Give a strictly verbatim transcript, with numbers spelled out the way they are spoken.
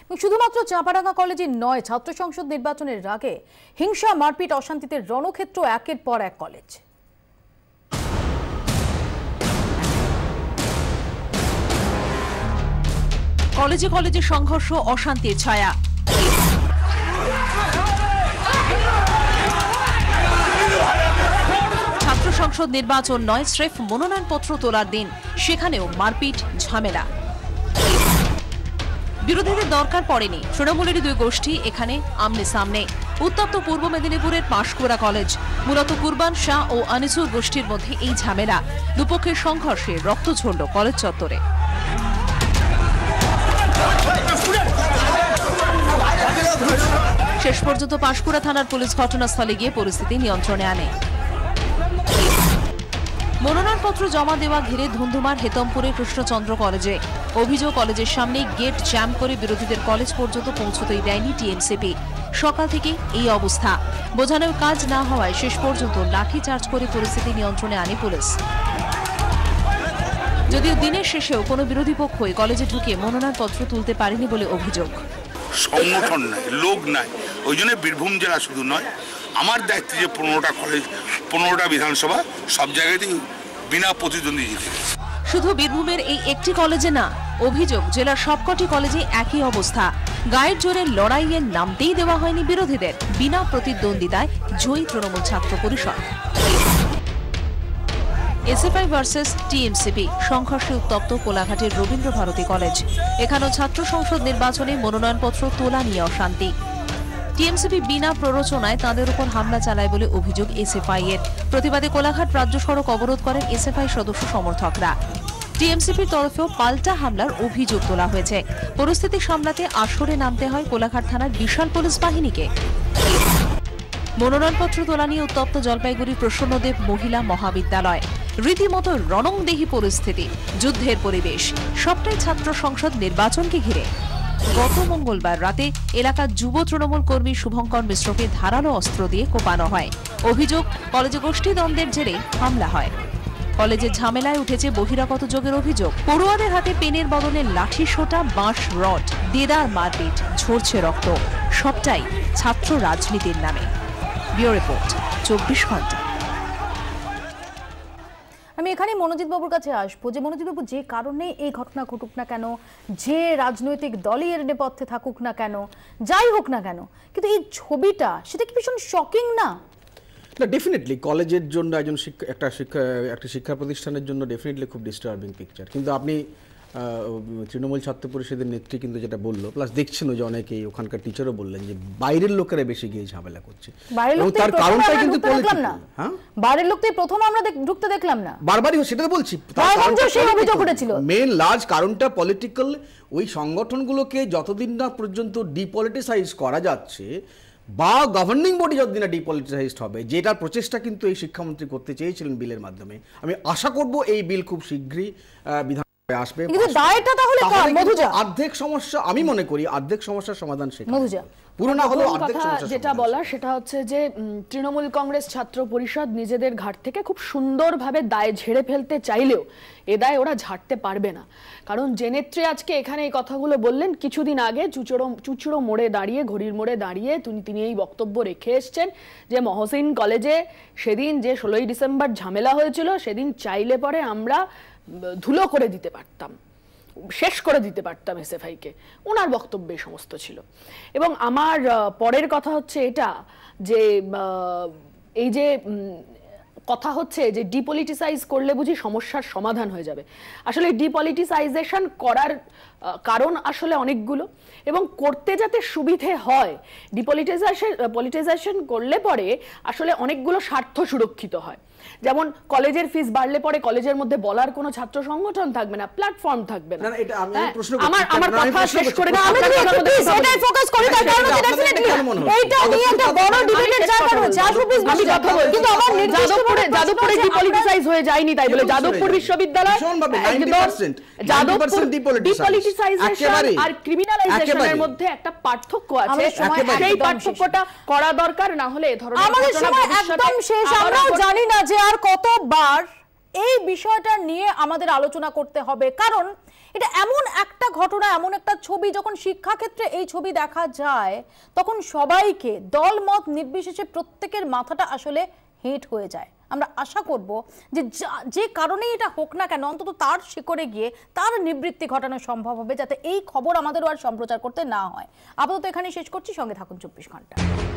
শুধুমাত্র চাঁপাডাঙ্গা কলেজে নয়, ছাত্র সংসদ নির্বাচনের আগে হিংসা, মারপিট, অশান্তিতে রণক্ষেত্র একের পর এক কলেজ। কলেজে কলেজে সংঘর্ষ, অশান্তির ছায়া। ছাত্র সংসদ নির্বাচন নয়, স্রেফ মনোনয়নপত্র তোলার দিন, সেখানেও মারপিট, ঝামেলা। বিরোধীদের দরকার পড়েনি, তৃণমূলেরই দুই গোষ্ঠী এখানে আমনে সামনে। উত্তপ্ত পূর্ব মেদিনীপুরের পাঁশকুড়া কলেজ, মূলত কুরবান শাহ ও আনিসুর গোষ্ঠীর মধ্যে এই ঝামেলা। দুপক্ষের সংঘর্ষে রক্ত ঝরল কলেজ চত্বরে। শেষ পর্যন্ত পাঁশকুড়া থানার পুলিশ ঘটনাস্থলে গিয়ে পরিস্থিতি নিয়ন্ত্রণে আনে। মনোনয়নপত্র জমা দেওয়া ঘিরে ধুন্ধুমার হেতমপুরে কৃষ্ণচন্দ্র কলেজে। অভিযোগ, কলেজের সামনে গেট জ্যাম করে বিরোধীদের কলেজ পর্যন্ত পৌঁছতেই দেয়নি টিএমসিপি। সকাল থেকে এই অবস্থা। বোঝানোর কাজ না হওয়ায় শেষ পর্যন্ত লাঠিচার্জ করে পরিস্থিতি নিয়ন্ত্রণে আনে পুলিশ। যদিও দিনের শেষেও কোনো বিরোধী পক্ষই কলেজে ঢুকে মনোনয়নপত্র তুলতে পারেনি বলে অভিযোগ। সংগঠন নাই, লোক নাই, ওই জন্য বীরভূম জেলা শুধু নয়, আমার দায়িত্ব যে পনেরোটা কলেজ, পনেরোটা বিধানসভা, সব জায়গাতেই বিনা প্রতিদ্বন্দ্বী জিতে গেছে। শুধু বীরভূমের এই একটি কলেজে না, অভিযোগ জেলার সবকটি কলেজে একই অবস্থা। গায়ের জোরে লড়াইয়ে নামতেই দেওয়া হয়নি বিরোধীদের। বিনা প্রতিদ্বন্দ্বিতায় জয়ী তৃণমূল ছাত্র পরিষদ। এসএফআই ভার্সেস টিএমসিপি, সংঘর্ষে উত্তপ্ত কোলাঘাটের রবীন্দ্র ভারতী কলেজ। এখানেও ছাত্র সংসদ নির্বাচনে মনোনয়নপত্র তোলা নিয়ে অশান্তি। টিএমসিপি বিনা প্ররোচনায় তাদের উপর হামলা চালায় বলে অভিযোগ এসএফআই এর। প্রতিবাদে কোলাঘাট রাজ্য সড়ক অবরোধ করেন এসএফআই সদস্য সমর্থকরা। টিএমসিপির তরফেও পাল্টা হামলার অভিযোগ তোলা হয়েছে। পরিস্থিতি সামলাতে আসরে নামতে হয় কোলাঘাট থানার বিশাল পুলিশ বাহিনীকে। মনোনয়নপত্র তোলা নিয়ে উত্তপ্ত জলপাইগুড়ির প্রসন্নদেব মহিলা মহাবিদ্যালয়। রীতিমতো রণংদেহী পরিস্থিতি, যুদ্ধের পরিবেশ, সবটাই ছাত্র সংসদ নির্বাচনকে ঘিরে। গত মঙ্গলবার রাতে এলাকার যুব তৃণমূল কর্মী শুভঙ্কর মিশ্রকে ধারালো অস্ত্র দিয়ে কোপানো হয়। অভিযোগ, কলেজে গোষ্ঠী দ্বন্দ্বের জেরে হামলা হয়। কলেজে ঝামেলায় উঠেছে বহিরাগত যোগের অভিযোগ। পড়ুয়াদের হাতে পেনের বদলে লাঠি সোটা, বাঁশ রড, দেদার মারপিট, ঝরছে রক্ত। সবটাই ছাত্র রাজনীতির নামে। ব্যুরো রিপোর্ট, চব্বিশ ঘন্টা। আমি এখানে মনোজিৎ বাবুর কাছে আসবো যে মনোজিৎ বাবু, যে কারণে এই ঘটনা ঘটুক না কেন, যে রাজনৈতিক দলই এর নেপথ্যে থাকুক না কেন, যাই হোক না কেন, কিন্তু এই ছবিটা সেটা কি ভীষণ শকিং না? না, ডেফিনেটলি কলেজের জন্য একজন শিক্ষা একটা শিক্ষা একটা শিক্ষা প্রতিষ্ঠানের জন্য ডেফিনেটলি খুব ডিস্টার্বিং পিকচার। কিন্তু আপনি তৃণমূল ছাত্র পরিষদের নেত্রী কিন্তু যেটা বললো, প্লাস দেখছেন যে অনেকেই ওখানকার টিচারও বললেন যে বাইরের লোকেরা বেশি গিয়ে ঝামেলা করছে। তার কারণটা কিন্তু হ্যাঁ, বাইরের লোকটাই প্রথম আমরা ঢুকতে দেখলাম না, বারবারই সেটা তো বলছি। মেন লার্জ কারণটা পলিটিক্যাল। ওই সংগঠনগুলোকে যতদিন না পর্যন্ত ডিপলিটিসাইজ করা যাচ্ছে বা গভর্নিং বডি যতদিন না ডিপলিটিসাইজড হবে, যেটার প্রচেষ্টা কিন্তু এই শিক্ষামন্ত্রী করতে চেয়েছিলেন বিলের মাধ্যমে। আমি আশা করব এই বিল খুব শীঘ্রই বিধান আসবে। কিন্তু দায়টা তাহলে কার? মধুজা, অর্ধেক সমস্যা আমি মনে করি অর্ধেক সমস্যার সমাধান শেখা। মধুজা, পুরো না হলো অর্ধেক সমস্যা। যেটা বলা সেটা হচ্ছে যে তৃণমূল কংগ্রেস ছাত্র পরিষদ নিজেদের ঘাট থেকে খুব সুন্দরভাবে দায় ঝেড়ে ফেলতে চাইলেও এ দায় ওরা ঝাড়তে পারবে না। কারণ যে নেত্রী আজকে এখানে এই কথাগুলো বললেন, কিছুদিন আগে চুচুড়ো চুচুড়ো মোড়ে দাঁড়িয়ে, ঘড়ির মোড়ে দাঁড়িয়ে তিনি তিনি এই বক্তব্য রেখে এসছেন যে মহসিন কলেজে সেদিন যে ষোলোই ডিসেম্বর ঝামেলা হয়েছিল, সেদিন চাইলে পরে আমরা ধুলো করে দিতে পারতাম, শেষ করে দিতে পারতাম এসএফআইকে। ওনার বক্তব্যে সমস্ত ছিল। এবং আমার পরের কথা হচ্ছে এটা যে এই যে কথা হচ্ছে যে ডিপলিটিসাইজ করলে বুঝি সমস্যার সমাধান হয়ে যাবে। আসলে ডিপলিটিসাইজেশন করার কারণ আসলে অনেকগুলো, এবং করতে যাতে সুবিধে হয়, ডিপলিটিসাইজেশন পলিটিসাইজেশন করলে পরে আসলে অনেকগুলো স্বার্থ সুরক্ষিত হয়। যেমন কলেজের ফিস বাড়লে পরে কলেজের মধ্যে বলার কোনো ছাত্র সংগঠন থাকবে না, প্ল্যাটফর্ম থাকবে না। আমার আমার কথা শেষ করে না, আমি যদি সেটাই ফোকাস করি তার কারণে ডেফিনেটলি এইটা নিয়ে একটা বড় ডিবেটের জায়গা রয়েছে। আসলে প্লিজ আমি কথা বলি, কিন্তু আমার যাদবপুরে যাদবপুরে ডিপলিটিসাইজ হয়ে যায়নি, তাই বলে যাদবপুর বিশ্ববিদ্যালয় যাদবপুর ডিপলিটিসাইজেশন আর ক্রিমিনালাইজেশনের মধ্যে একটা পার্থক্য আছে। সেই পার্থক্যটা করা দরকার, না হলে এই ধরনের আমাদের সময় একদম শেষ। আমরাও জানি না যে আর কতবার এই বিষয়টা নিয়ে আমাদের আলোচনা করতে হবে, কারণ এটা এমন একটা ঘটনা, এমন একটা ছবি, যখন শিক্ষাক্ষেত্রে এই ছবি দেখা যায় তখন সবাইকে দলমত নির্বিশেষে প্রত্যেকের মাথাটা আসলে হিট হয়ে যায়। আমরা আশা করব যে যে কারণেই এটা হোক না কেন অন্তত তার শিকড়ে গিয়ে তার নিবৃত্তি ঘটানো সম্ভব হবে, যাতে এই খবর আমাদেরও আর সম্প্রচার করতে না হয়। আপাতত এখানেই শেষ করছি, সঙ্গে থাকুন চব্বিশ ঘন্টা।